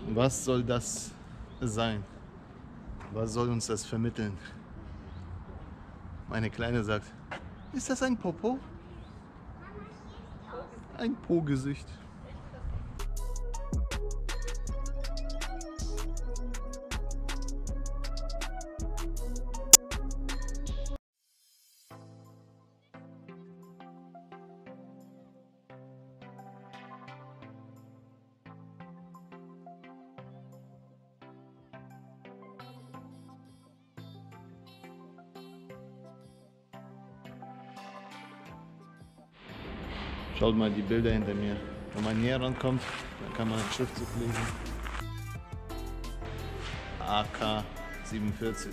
Was soll das sein? Was soll uns das vermitteln? Meine Kleine sagt, ist das ein Popo? Ein Po-Gesicht. Schaut mal die Bilder hinter mir. Wenn man näher rankommt, dann kann man den Schriftzug lesen. AK 47.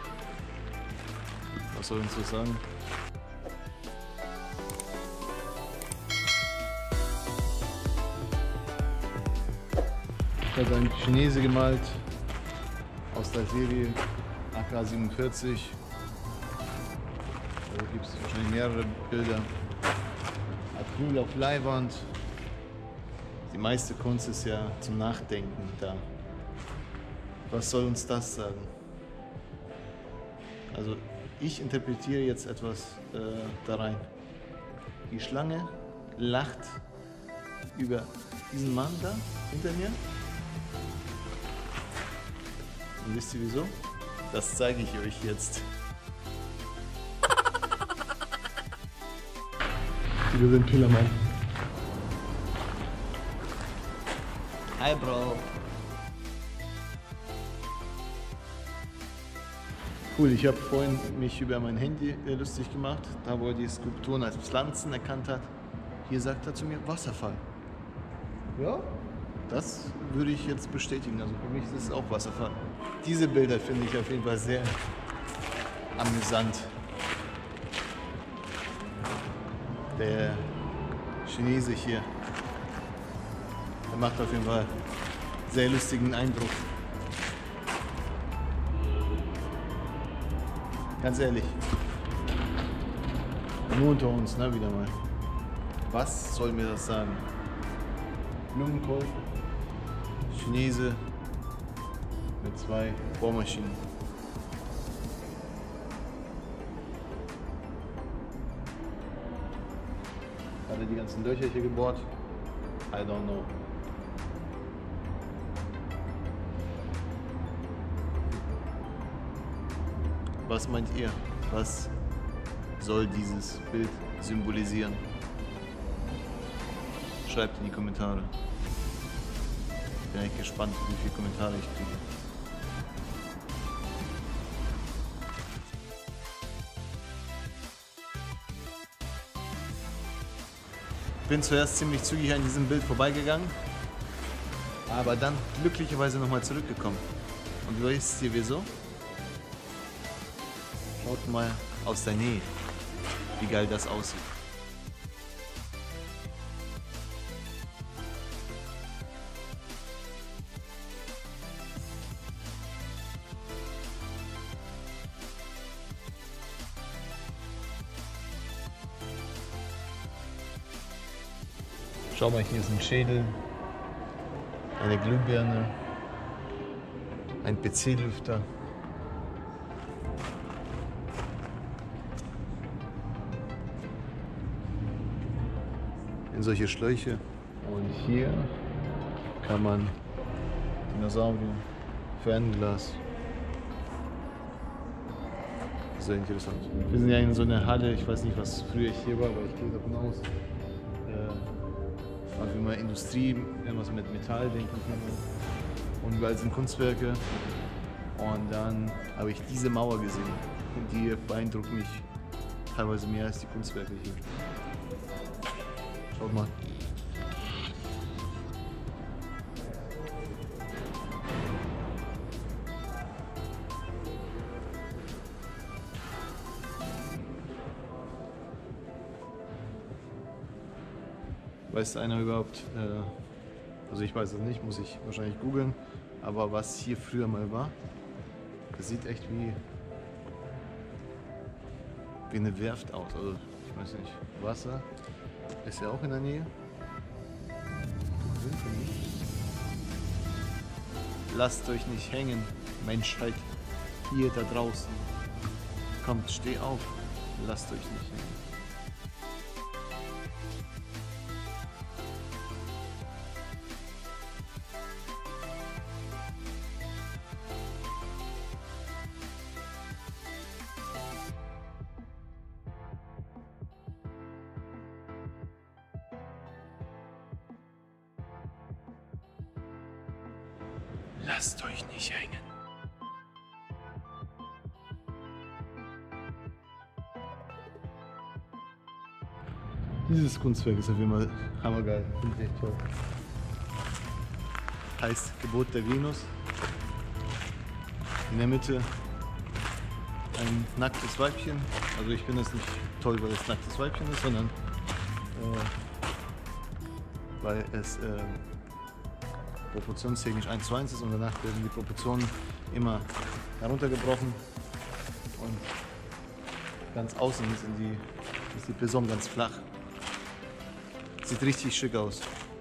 Was soll uns das sagen? Da hat ein Chinese gemalt aus der Serie AK 47. Da gibt es wahrscheinlich mehrere Bilder. Acryl auf Leinwand. Die meiste Kunst ist ja zum Nachdenken da. Was soll uns das sagen? Also ich interpretiere jetzt etwas da rein. Die Schlange lacht über diesen Mann da hinter mir. Und wisst ihr wieso? Das zeige ich euch jetzt. Wir sind Pillermann. Hi Bro. Cool, ich habe vorhin mich über mein Handy lustig gemacht, da wo er die Skulpturen als Pflanzen erkannt hat. Hier sagt er zu mir Wasserfall. Ja, das würde ich jetzt bestätigen. Also für mich ist es auch Wasserfall. Diese Bilder finde ich auf jeden Fall sehr amüsant. Der Chinese hier, der macht auf jeden Fall sehr lustigen Eindruck. Ganz ehrlich, nur unter uns, ne, wieder mal. Was soll mir das sagen? Blumenkohl, Chinese mit 2 Bohrmaschinen. Hat er die ganzen Löcher hier gebohrt? I don't know. Was meint ihr? Was soll dieses Bild symbolisieren? Schreibt in die Kommentare. Bin echt gespannt, wie viele Kommentare ich kriege. Ich bin zuerst ziemlich zügig an diesem Bild vorbeigegangen, aber dann glücklicherweise nochmal zurückgekommen. Und wisst ihr wieso? Schaut mal aus der Nähe, wie geil das aussieht. Schau mal, hier ist ein Schädel, eine Glühbirne, ein PC-Lüfter. In solche Schläuche. Und hier kann man Dinosaurier, Fernglas. Sehr interessant. Wir sind ja in so einer Halle, ich weiß nicht, was früher hier war, aber ich gehe davon aus. Wie man Industrie, irgendwas mit Metall denken kann. Und überall sind Kunstwerke. Und dann habe ich diese Mauer gesehen. Und die beeindruckt mich teilweise mehr als die Kunstwerke hier. Schaut mal. Weiß einer überhaupt, also ich weiß es nicht, muss ich wahrscheinlich googeln, aber was hier früher mal war, das sieht echt wie eine Werft aus. Also ich weiß nicht, Wasser ist ja auch in der Nähe. lasst euch nicht hängen, Menschheit, ihr da draußen. Kommt, steh auf, lasst euch nicht hängen. Lasst euch nicht hängen. Dieses Kunstwerk ist auf jeden Fall hammergeil. Finde ich echt toll. Heißt Geburt der Venus. In der Mitte ein nacktes Weibchen. Also ich finde es nicht toll, weil es nacktes Weibchen ist, sondern weil es proportionstechnisch 1:1 ist und danach werden die Proportionen immer heruntergebrochen und ganz außen ist die Person ganz flach. Sieht richtig schick aus.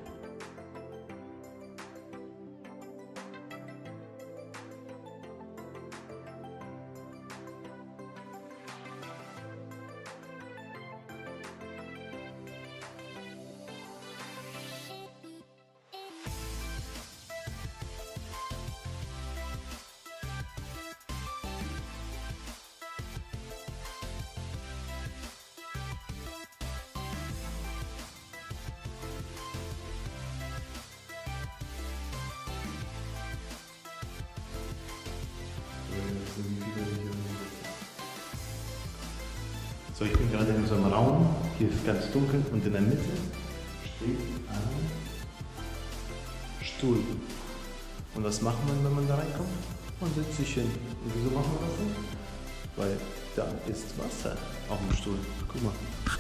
So, ich bin gerade in so einem Raum, hier ist ganz dunkel und in der Mitte steht ein Stuhl. Und was macht man, wenn man da reinkommt? Man setzt sich hin. Und wieso machen wir das nicht? Weil da ist Wasser auf dem Stuhl. Guck mal.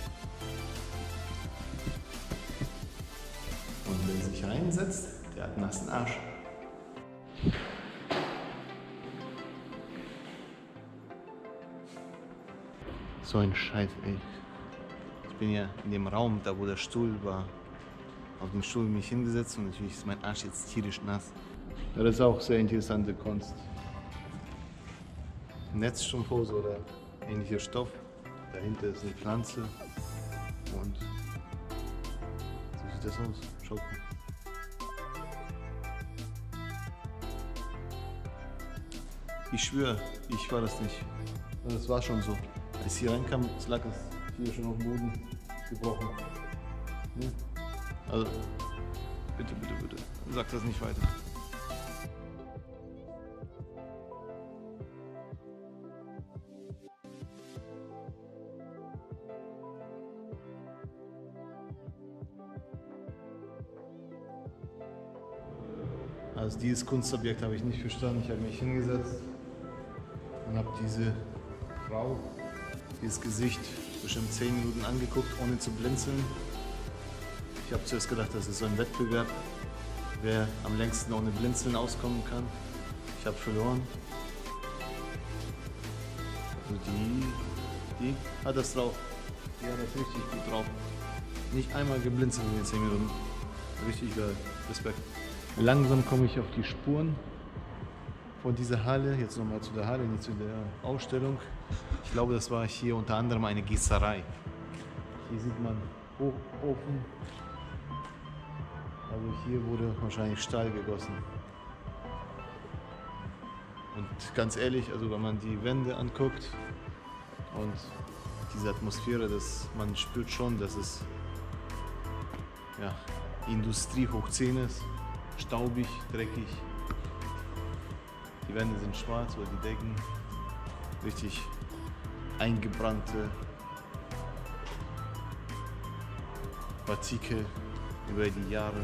Und wer sich reinsetzt, der hat einen nassen Arsch. So ein Scheiß, ey. Ich bin ja in dem Raum, da wo der Stuhl war, auf dem Stuhl mich hingesetzt und natürlich ist mein Arsch jetzt tierisch nass. Ja, das ist auch sehr interessante Kunst. Netzstrumpfhose oder ähnlicher Stoff. Dahinter ist eine Pflanze und so sieht das aus. Schaut mal. Ich schwöre, ich war das nicht. Das war schon so. Als ich hier reinkam, lag es hier schon auf dem Boden gebrochen. Hm? Also, bitte, bitte, bitte, sag das nicht weiter. Also dieses Kunstobjekt habe ich nicht verstanden. Ich habe mich hingesetzt und habe diese Frau, dieses Gesicht bestimmt 10 Minuten angeguckt, ohne zu blinzeln. Ich habe zuerst gedacht, das ist so ein Wettbewerb, wer am längsten ohne Blinzeln auskommen kann. Ich habe verloren. Also die hat das drauf. Die hat das richtig gut drauf. Nicht einmal geblinzelt in den 10 Minuten. Richtig geil. Respekt. Langsam komme ich auf die Spuren von dieser Halle. Jetzt nochmal zu der Halle, nicht zu der Ausstellung. Ich glaube, das war hier unter anderem eine Gießerei. Hier sieht man Hochofen. Also hier wurde wahrscheinlich Stahl gegossen. Und ganz ehrlich, also wenn man die Wände anguckt und diese Atmosphäre, man spürt schon, dass es ja, Industrie hoch 10 ist. Staubig, dreckig. Die Wände sind schwarz oder die Decken. Richtig eingebrannte Partikel über die Jahre.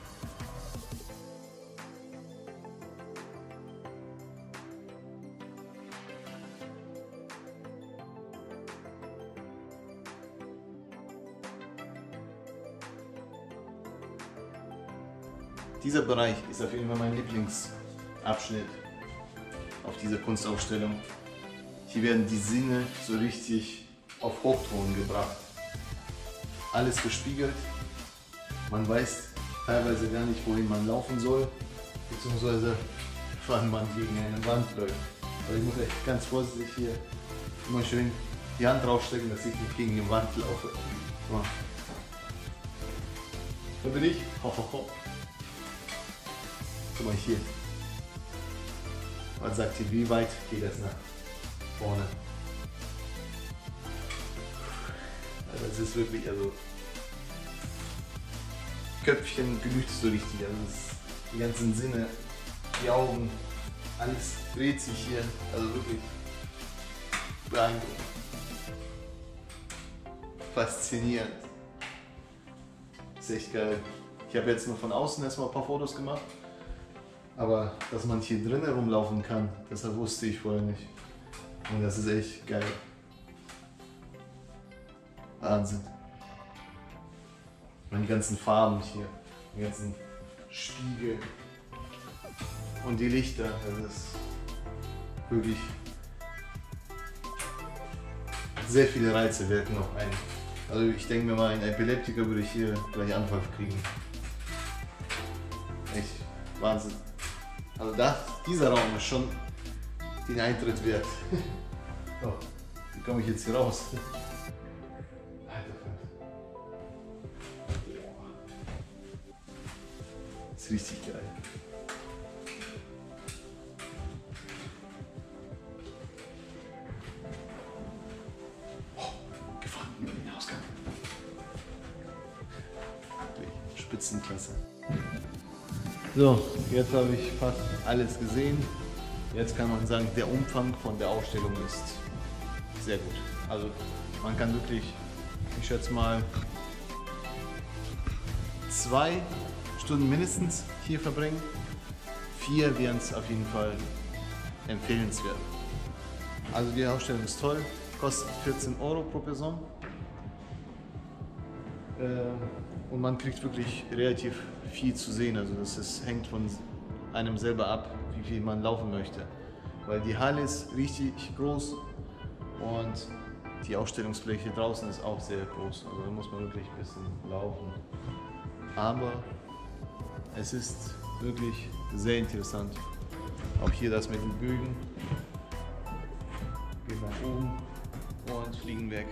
Dieser Bereich ist auf jeden Fall mein Lieblingsabschnitt auf dieser Kunstausstellung. Hier werden die Sinne so richtig auf Hochtouren gebracht. Alles gespiegelt. Man weiß teilweise gar nicht, wohin man laufen soll, beziehungsweise wenn man gegen eine Wand läuft. Also ich muss echt ganz vorsichtig hier immer schön die Hand draufstecken, dass ich nicht gegen die Wand laufe. So. Da bin ich. Ho, ho, ho. Guck mal hier. Man sagt hier, wie weit geht das nach vorne? Also es ist wirklich, also Köpfchen genügt so richtig. Also die ganzen Sinne, die Augen, alles dreht sich hier. Also wirklich beeindruckend. Faszinierend. Das ist echt geil. Ich habe jetzt nur von außen erstmal ein paar Fotos gemacht. Aber dass man hier drinnen rumlaufen kann, das wusste ich vorher nicht. Und das ist echt geil. Wahnsinn. Und die ganzen Farben hier, die ganzen Spiegel und die Lichter, das ist wirklich sehr viele Reize wirken auf einen. Also ich denke mir mal, ein Epileptiker würde ich hier gleich Anfall kriegen. Echt Wahnsinn. Also dieser Raum ist schon den Eintritt wert. So, wie komme ich jetzt hier raus? Das ist richtig geil. Gefahren über den Ausgang. Spitzenklasse. So, jetzt habe ich fast alles gesehen. Jetzt kann man sagen, der Umfang von der Ausstellung ist sehr gut. Also man kann wirklich, ich schätze mal, 2 Stunden mindestens hier verbringen. 4 wären es auf jeden Fall empfehlenswert. Also die Ausstellung ist toll, kostet 14 € pro Person. Und man kriegt wirklich relativ viel zu sehen. Also hängt von einem selber ab, wie viel man laufen möchte. Weil die Halle ist richtig groß und die Ausstellungsfläche draußen ist auch sehr groß. Also da muss man wirklich ein bisschen laufen. Aber es ist wirklich sehr interessant. Auch hier das mit den Bögen. Geht nach oben und fliegen weg.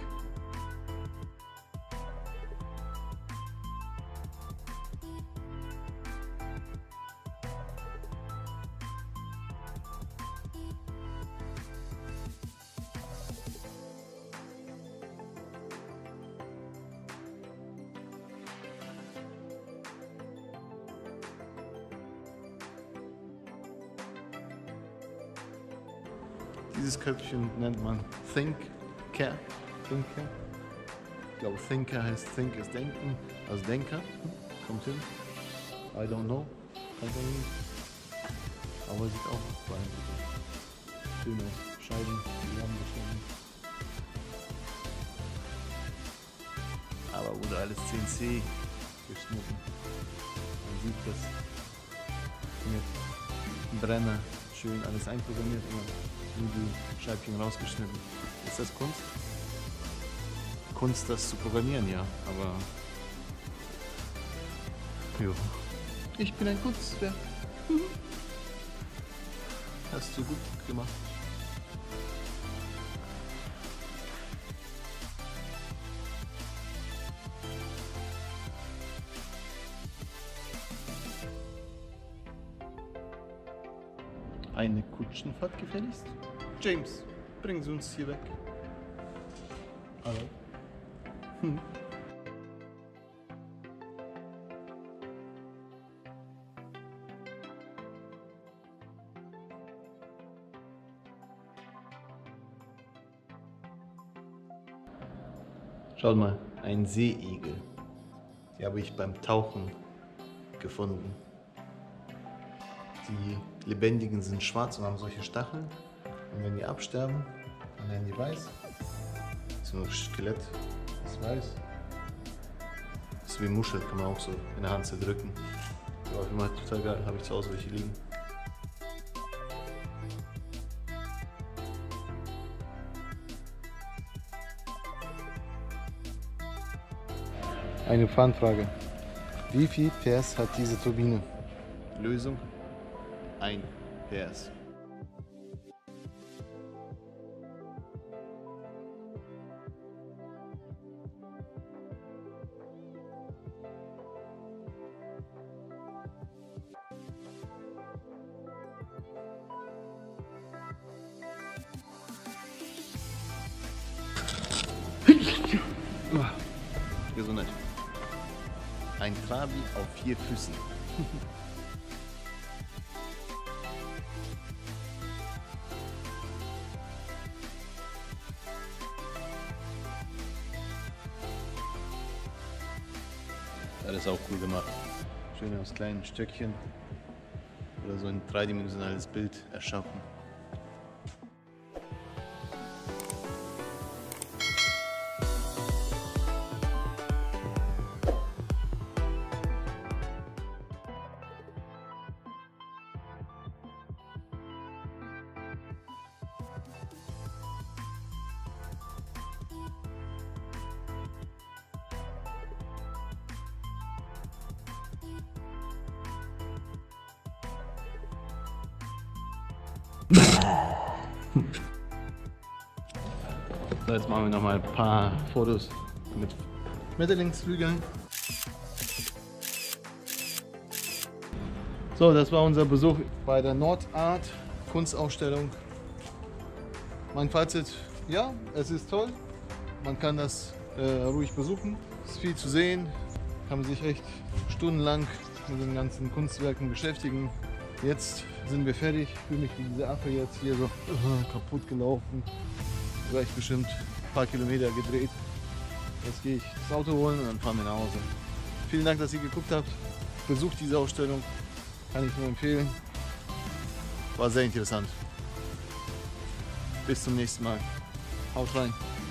Dieses Köpfchen nennt man Thinker. Ich glaube, Thinker heißt Think ist Denken, also Denker. Kommt hin. I don't know. Aber sieht auch beeindruckend. Schöne Scheiben zusammengeschnitten. Aber wurde alles CNC geschnitten. Man sieht das mit Brenner schön alles einprogrammiert. Die Scheibchen rausgeschnitten. Ist das Kunst? Kunst, das zu programmieren, ja, aber jo. Ich bin ein Kunstwerk. Hast du gut gemacht. Eine Kutschenfahrt gefälligst? James, bringen Sie uns hier weg. Hallo. Schaut mal, ein Seeigel. Die habe ich beim Tauchen gefunden. Die Lebendigen sind schwarz und haben solche Stacheln. Und wenn die absterben, dann werden die weiß. Das ist nur ein Skelett, das ist weiß. Das ist wie Muschel, kann man auch so in der Hand zerdrücken. Aber immer total geil, habe ich zu Hause welche liegen. Eine Fanfrage. Wie viel PS hat diese Turbine? Lösung: ein PS. Gesundheit. Ein Trabi auf 4 Füßen. Das ist auch cool gemacht. Schön aus kleinen Stöckchen oder so ein dreidimensionales Bild erschaffen. So, jetzt machen wir noch mal ein paar Fotos mit Schmetterlingsflügeln. So, das war unser Besuch bei der Nordart Kunstausstellung. Mein Fazit, ja, es ist toll. Man kann das ruhig besuchen. Es ist viel zu sehen. Kann man sich echt stundenlang mit den ganzen Kunstwerken beschäftigen. Jetzt sind wir fertig. Ich fühle mich wie dieser Affe jetzt hier so kaputt gelaufen. War ich bestimmt ein paar Kilometer gedreht. Jetzt gehe ich das Auto holen und dann fahren wir nach Hause. Vielen Dank, dass ihr geguckt habt. Besucht diese Ausstellung. Kann ich nur empfehlen. War sehr interessant. Bis zum nächsten Mal. Haut rein.